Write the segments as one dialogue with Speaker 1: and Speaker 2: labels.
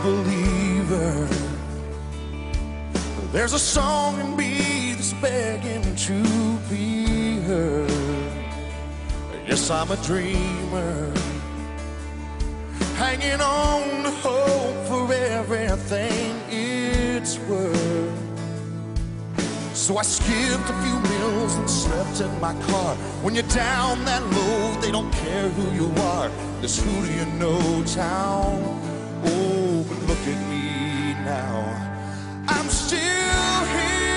Speaker 1: believer. There's a song in me that's begging to be heard. Yes, I'm a dreamer, hanging on to hope for everything it's worth. So I skipped a few meals and slept in my car. When you're down that low, they don't care who you are. This who do you know town. Oh, but look at me now. I'm still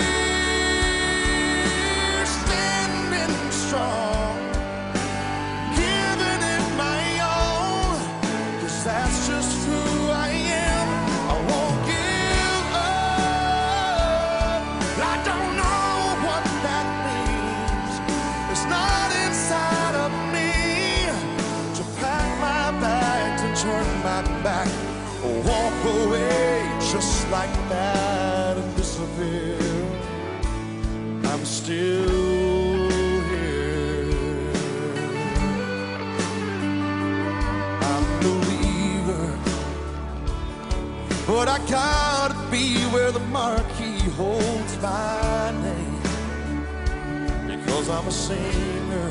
Speaker 1: here, standing strong, giving it my all, 'cause that's just who I am. I won't give up. I don't know what that means. It's not inside of me to pack my bags and turn my back, or walk away just like that and disappear. I'm still here. I'm a believer, but I gotta be where the marquee holds my name, because I'm a singer.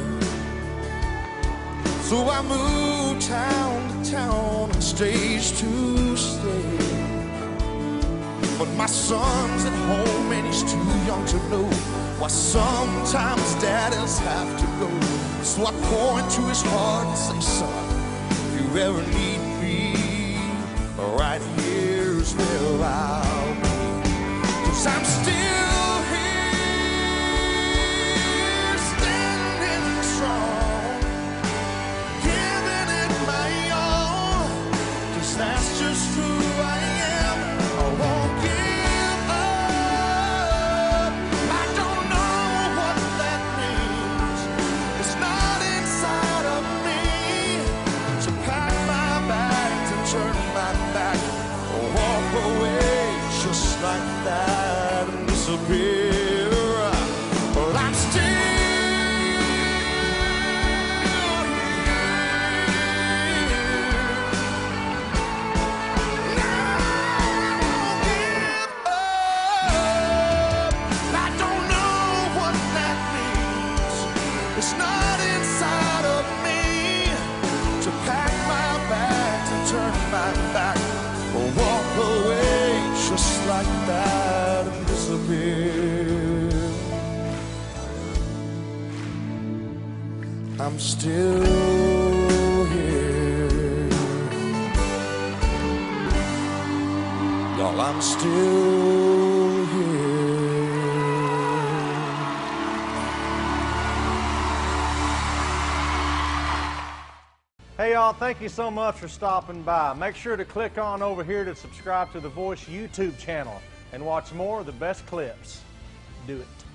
Speaker 1: So I move town to town and stage to stage. But my son's at home and he's too young to know why sometimes daddies have to go. So I point to his heart and say, son, if you ever need me, right here's where I'll be. 'Cause I'm still here, standing strong, giving it my all, 'cause that's just who I am. I won't give up. I don't know what that means. It's not inside of me to pack my bags and turn my back, or walk away just like that and disappear. But I'm still it's not inside of me to pack my bags and turn my back, or walk away just like that and disappear. I'm still here. Y'all, I'm still here.
Speaker 2: Hey y'all, thank you so much for stopping by. Make sure to click on over here to subscribe to the Voice YouTube channel and watch more of the best clips. Do it.